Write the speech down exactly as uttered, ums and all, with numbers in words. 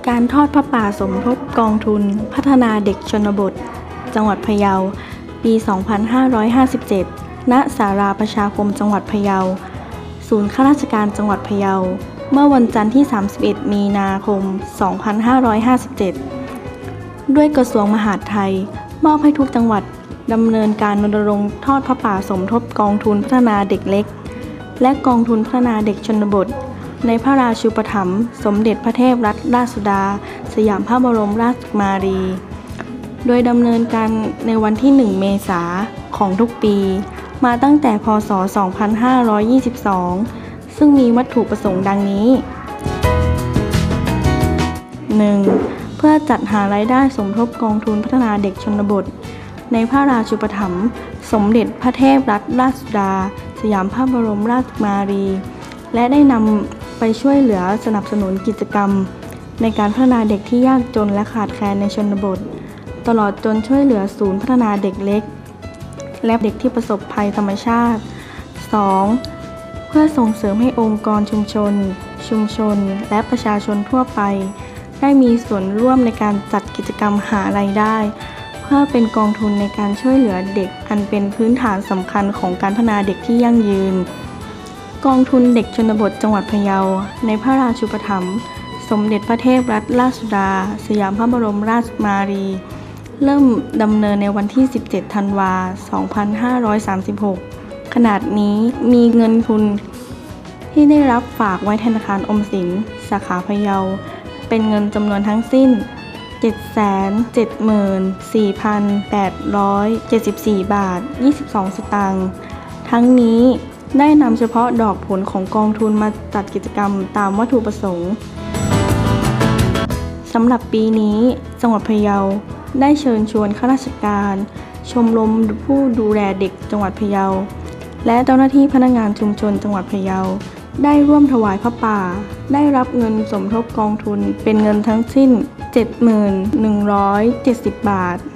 การทอดผ้าป่าสมทบกองทุนพัฒนาเด็กชนบทจังหวัดพะเยาปี สองพันห้าร้อยห้าสิบเจ็ด ณ ศาลาประชาคมจังหวัดพะเยา ศูนย์ข้าราชการจังหวัดพะเยา เมื่อวันจันทร์ที่ สามสิบเอ็ด มีนาคม สองพันห้าร้อยห้าสิบเจ็ด ด้วยกระทรวงมหาดไทยมอบให้ทุกจังหวัดดำเนินการรณรงค์ทอดผ้าป่าสมทบกองทุนพัฒนาเด็กเล็กและกองทุนพัฒนาเด็กชนบทในพระราชูปถัมภ์สมเด็จพระเทพรัตนราชสุดาสยามพระบรมราชกุมารีโดยดำเนินการในวันที่ หนึ่ง เมษายนของทุกปีมาตั้งแต่พ.ศ. สองพันห้าร้อยยี่สิบสอง ซึ่งมีวัตถุประสงค์ดังนี้ หนึ่ง เพื่อจัดหารายได้สมทบกองทุนพัฒนาเด็กชนบทในพระราชูปถัมภ์สมเด็จพระเทพรัตนราชสุดาสยามพระบรมราชกุมารีและได้นำไปช่วยเหลือสนับสนุนกิจกรรมในการพัฒนาเด็กที่ยากจนและขาดแคลนในชนบทตลอดจนช่วยเหลือศูนย์พัฒนาเด็กเล็กและเด็กที่ประสบภัยธรรมชาติ สอง เพื่อส่งเสริมให้องค์กรชุมชน ชุมชนและประชาชนทั่วไปได้มีส่วนร่วมในการจัดกิจกรรมหารายได้เพื่อเป็นกองทุนในการช่วยเหลือเด็กอันเป็นพื้นฐานสำคัญของการพัฒนาเด็กที่ยั่งยืนกองทุนเด็กชนบทจังหวัดพะเยาในพระราชูปถัมภ์สมเด็จพระเทพรัตนราชสุดาสยามพระบรมราชกุมารีเริ่มดำเนินในวันที่ สิบเจ็ด ธันวาคม สองพันห้าร้อยสามสิบหก ขณะนี้มีเงินทุนที่ได้รับฝากไว้ธนาคารออมสินสาขาพะเยาเป็นเงินจำนวนทั้งสิ้น เจ็ดแสนเจ็ดหมื่นสี่พันแปดร้อยเจ็ดสิบสี่ บาท ยี่สิบสอง สตางค์ทั้งนี้ได้นำเฉพาะดอกผลของกองทุนมาจัดกิจกรรมตามวัตถุประสงค์สำหรับปีนี้จังหวัดพะเยาได้เชิญชวนข้าราชการชมรมผู้ดูแลเด็กจังหวัดพะเยาและเจ้าหน้าที่พนักงานชุมชนจังหวัดพะเยาได้ร่วมถวายผ้าป่าได้รับเงินสมทบกองทุนเป็นเงินทั้งสิ้น เจ็ดหมื่นหนึ่งร้อยเจ็ดสิบ บาท